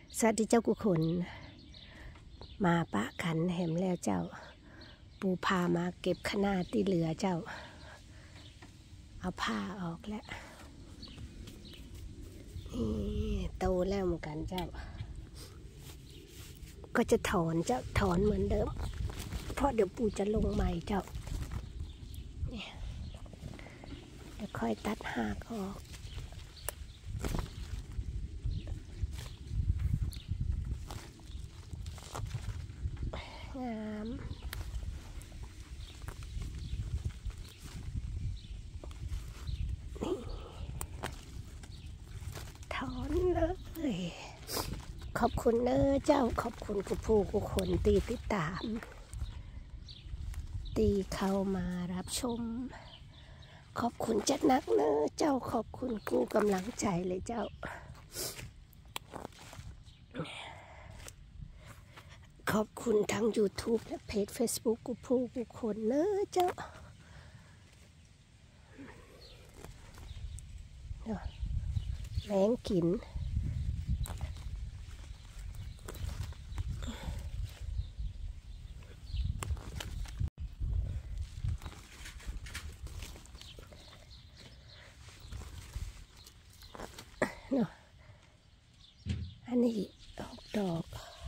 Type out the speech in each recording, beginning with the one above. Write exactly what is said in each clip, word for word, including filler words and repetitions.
สวัสดีเจ้ากุขนมาปะขันแหมแล้วเจ้าปูพามาเก็บขนาดที่เหลือเจ้าเอาผ้าออกแล้วนี่โตแล้วเหมือนกันเจ้าก็จะถอนเจ้าถอนเหมือนเดิมเพราะเดี๋ยวปูจะลงใหม่เจ้าเนี่ยเดี๋ยวค่อยตัดหากออกงามนี่ถอนเลยขอบคุณเนอเจ้าขอบคุณกุผู้กุคนตีติดตามตีเข้ามารับชมขอบคุณจัดนักเนอเจ้าขอบคุณกูกำลังใจเลยเจ้าขอบคุณทั้ง ยูทูบ และเพจ เฟซบุ๊ก กุผู้กุคนเนอเจ้าแมงกินเนาะอันนี้ออกดอก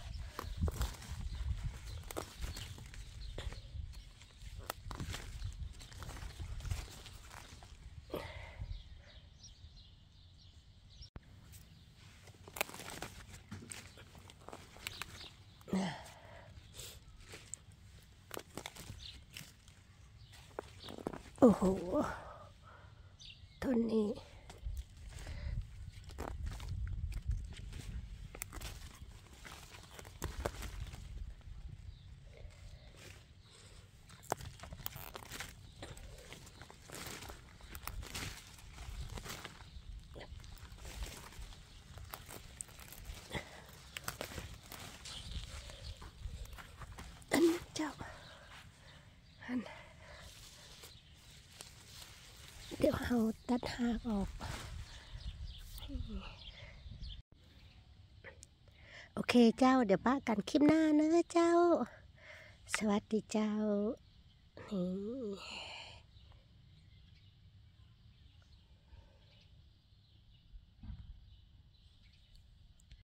โอ้โหต้นนี้อันเจ้าอันเดี๋ยวเอาตัดหากออกโอเคเจ้าเดี๋ยวป้ากันคลิปหน้าเนอะเจ้าสวัสดีเจ้านี่